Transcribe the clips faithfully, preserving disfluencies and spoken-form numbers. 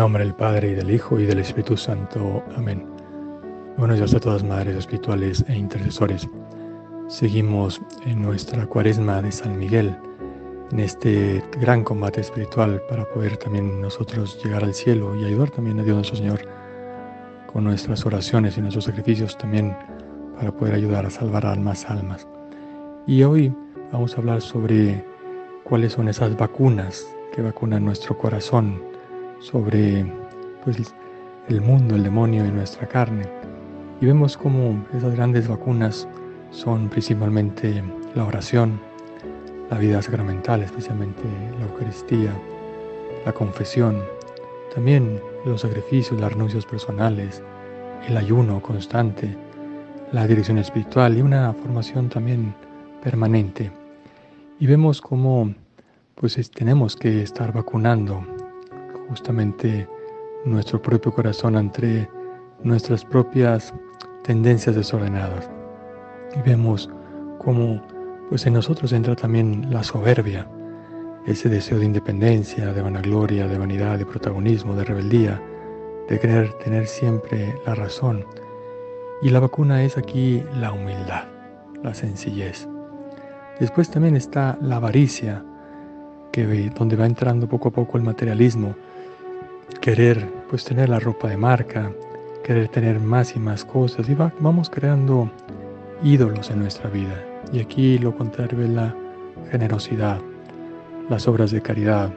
nombre del Padre, y del Hijo, y del Espíritu Santo. Amén. Buenos días a todas madres espirituales e intercesores. Seguimos en nuestra cuaresma de San Miguel, en este gran combate espiritual para poder también nosotros llegar al cielo y ayudar también a Dios nuestro Señor con nuestras oraciones y nuestros sacrificios también para poder ayudar a salvar a más almas. Y hoy vamos a hablar sobre cuáles son esas vacunas que vacunan nuestro corazón sobre pues, el mundo, el demonio y nuestra carne. Y vemos cómo esas grandes vacunas son principalmente la oración, la vida sacramental, especialmente la Eucaristía, la confesión, también los sacrificios, las renuncias personales, el ayuno constante, la dirección espiritual y una formación también permanente. Y vemos cómo pues, es, tenemos que estar vacunando justamente nuestro propio corazón ante nuestras propias tendencias desordenadas. Y vemos cómo pues, en nosotros entra también la soberbia, ese deseo de independencia, de vanagloria, de vanidad, de protagonismo, de rebeldía, de querer tener siempre la razón. Y la vacuna es aquí la humildad, la sencillez. Después también está la avaricia, que, donde va entrando poco a poco el materialismo, querer pues tener la ropa de marca, querer tener más y más cosas, y va, vamos creando ídolos en nuestra vida. Y aquí lo contrario es la generosidad, las obras de caridad,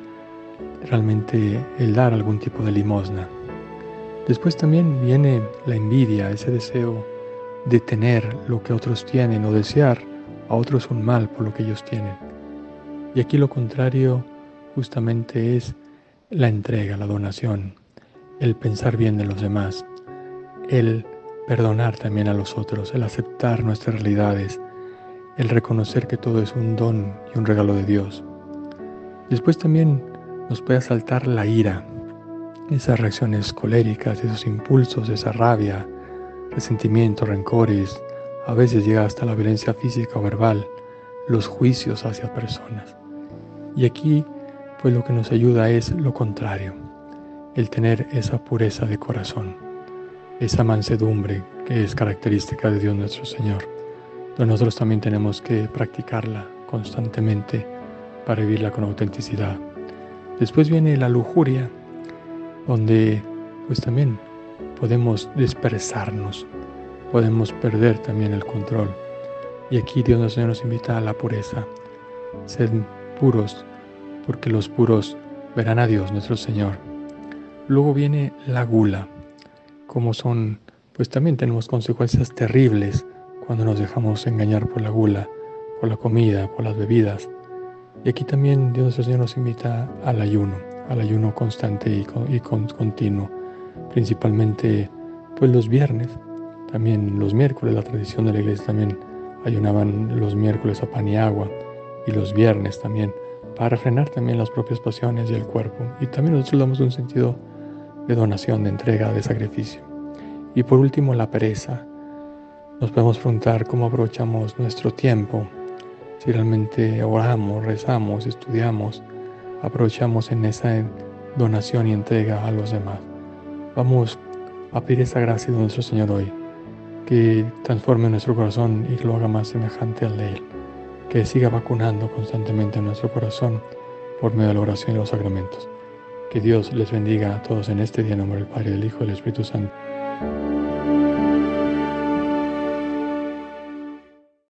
realmente el dar algún tipo de limosna. Después también viene la envidia, ese deseo de tener lo que otros tienen o desear a otros un mal por lo que ellos tienen. Y aquí lo contrario justamente es la entrega, la donación, el pensar bien de los demás, el perdonar también a los otros, el aceptar nuestras realidades, el reconocer que todo es un don y un regalo de Dios. Después también nos puede asaltar la ira, esas reacciones coléricas, esos impulsos, esa rabia, resentimiento, rencores, a veces llega hasta la violencia física o verbal, los juicios hacia personas. Y aquí pues lo que nos ayuda es lo contrario, el tener esa pureza de corazón, esa mansedumbre que es característica de Dios nuestro Señor. Entonces nosotros también tenemos que practicarla constantemente para vivirla con autenticidad. Después viene la lujuria, donde pues también podemos dispersarnos, podemos perder también el control. Y aquí Dios nuestro Señor nos invita a la pureza, sed puros, porque los puros verán a Dios nuestro Señor. Luego viene la gula, como son, pues también tenemos consecuencias terribles cuando nos dejamos engañar por la gula, por la comida, por las bebidas. Y aquí también Dios nuestro Señor nos invita al ayuno, al ayuno constante y, con, y con, continuo, principalmente pues los viernes, también los miércoles, la tradición de la iglesia también ayunaban los miércoles a pan y agua, y los viernes también, para frenar también las propias pasiones y el cuerpo. Y también nosotros damos un sentido de donación, de entrega, de sacrificio. Y por último, la pereza. Nos podemos preguntar cómo aprovechamos nuestro tiempo, si realmente oramos, rezamos, estudiamos, aprovechamos en esa donación y entrega a los demás. Vamos a pedir esa gracia de nuestro Señor hoy, que transforme nuestro corazón y lo haga más semejante al de Él, que siga vacunando constantemente nuestro corazón por medio de la oración y los sacramentos. Que Dios les bendiga a todos en este día, en nombre del Padre, del Hijo y del Espíritu Santo.